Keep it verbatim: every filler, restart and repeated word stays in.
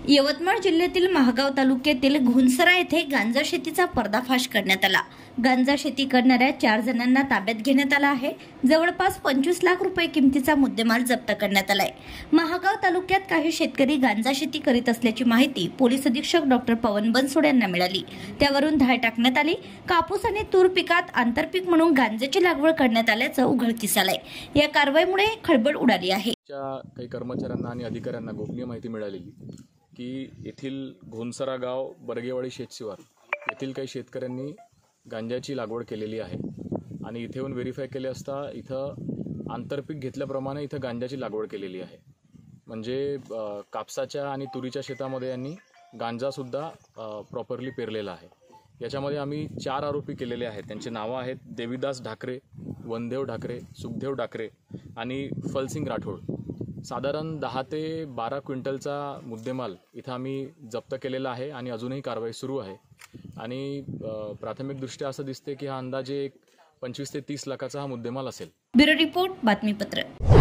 यवतमाळ जिल्ह्यातील महागाव तालुक्यातील घुनसरा येथे गांजा शेतीचा पर्दाफाश करण्यात आला। गांजा शेती करणाऱ्या चार जणांना ताब्यात घेण्यात आला आहे। जवळपास पंचवीस लाख रुपये किमतीचा मुद्देमाल जप्त करण्यात आलाय। महागाव तालुक्यात काही शेतकरी गांजा शेती करीत असल्याची माहिती पोलीस अधीक्षक डॉक्टर पवन बनसोड यांना मिळाली। त्यावरून धाड टाकण्यात आली। कापूस आणि तूर पिकात आंतरपीक म्हणून गांजाची लागवड करण्यात आल्याचं उघडकीस आलंय। या कारवाईमुळे खळबळ उडाली आहे। काही कर्मचाऱ्यांना आणि अधिकाऱ्यांना गोपनीय माहिती मिळालेली की येथील घोनसरा गाव बर्गेवाडी शेतशिवार येथील काही शेतकऱ्यांनी गांजाची लागवड केलेली आहे आणि इथे येऊन व्हेरीफाय केले असता इथं आंतरपीक घेतल्याप्रमाणे इथं गांजाची लागवड केलेली आहे। म्हणजे कापसाच्या आणि तुरीच्या शेतामध्ये यांनी गांजासुद्धा प्रॉपरली पेरलेला आहे। याच्यामध्ये आम्ही चार आरोपी केलेले आहेत। त्यांची नावं आहेत देवीदास ढाकरे, वनदेव ढाकरे, सुखदेव ढाकरे आणि फलसिंग राठोड। साधारण दहा ते बारा क्विंटलचा मुद्देमाल इथं आम्ही जप्त केलेला आहे आणि अजूनही कारवाई सुरू आहे। आणि प्राथमिकदृष्ट्या असं दिसते की हा अंदाजे पंचवीस ते तीस लाखाचा हा मुद्देमाल असेल। ब्युरो रिपोर्ट बातमीपत्र।